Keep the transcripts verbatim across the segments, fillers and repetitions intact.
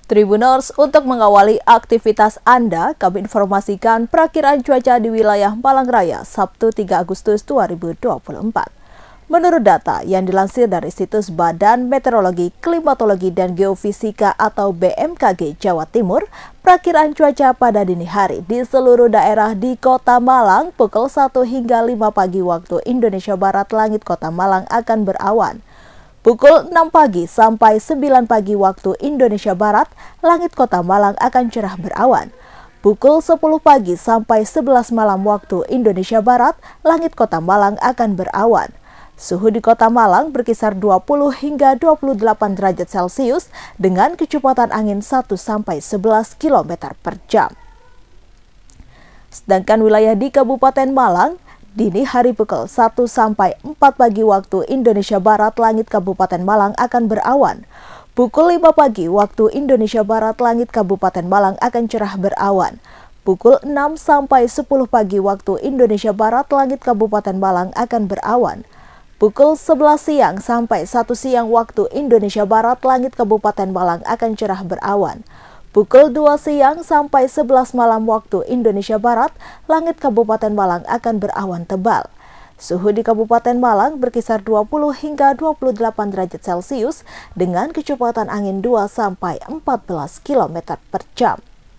Tribuners, untuk mengawali aktivitas Anda, kami informasikan perakiraan cuaca di wilayah Malang Raya Sabtu tiga Agustus dua ribu dua puluh empat. Menurut data yang dilansir dari situs Badan Meteorologi, Klimatologi, dan Geofisika atau B M K G Jawa Timur, perakiraan cuaca pada dini hari di seluruh daerah di Kota Malang pukul satu hingga lima pagi waktu Indonesia Barat, langit Kota Malang akan berawan. Pukul enam pagi sampai sembilan pagi waktu Indonesia Barat, langit Kota Malang akan cerah berawan. Pukul sepuluh pagi sampai sebelas malam waktu Indonesia Barat, langit Kota Malang akan berawan. Suhu di Kota Malang berkisar dua puluh hingga dua puluh delapan derajat Celcius dengan kecepatan angin satu sampai sebelas kilometer per jam. Sedangkan wilayah di Kabupaten Malang, dini hari pukul satu sampai empat pagi waktu Indonesia Barat, langit Kabupaten Malang akan berawan. Pukul lima pagi waktu Indonesia Barat, langit Kabupaten Malang akan cerah berawan. Pukul enam sampai sepuluh pagi waktu Indonesia Barat, langit Kabupaten Malang akan berawan. Pukul sebelas siang sampai satu siang waktu Indonesia Barat, langit Kabupaten Malang akan cerah berawan. Pukul dua siang sampai sebelas malam waktu Indonesia Barat, langit Kabupaten Malang akan berawan tebal. Suhu di Kabupaten Malang berkisar dua puluh hingga dua puluh delapan derajat Celcius dengan kecepatan angin dua sampai empat belas kilometer per jam.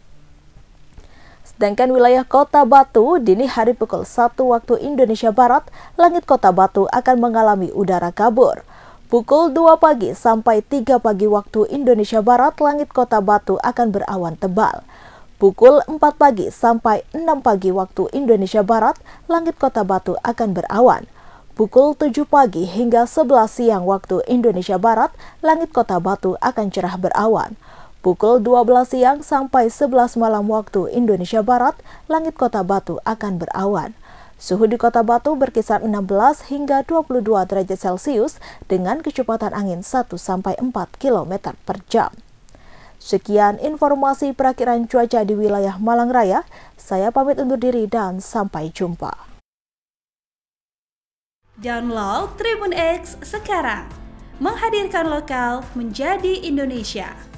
Sedangkan wilayah Kota Batu, dini hari pukul satu waktu Indonesia Barat, langit Kota Batu akan mengalami udara kabur. Pukul dua pagi sampai tiga pagi waktu Indonesia Barat, langit Kota Batu akan berawan tebal. Pukul empat pagi sampai enam pagi waktu Indonesia Barat, langit Kota Batu akan berawan. Pukul tujuh pagi hingga sebelas siang waktu Indonesia Barat, langit Kota Batu akan cerah berawan. Pukul dua belas siang sampai sebelas malam waktu Indonesia Barat, langit Kota Batu akan berawan. Suhu di Kota Batu berkisar enam belas hingga dua puluh dua derajat Celcius dengan kecepatan angin satu sampai empat kilometer per jam. Sekian informasi perakiraan cuaca di wilayah Malang Raya. Saya pamit undur diri dan sampai jumpa. Download Tribun X sekarang, menghadirkan lokal menjadi Indonesia.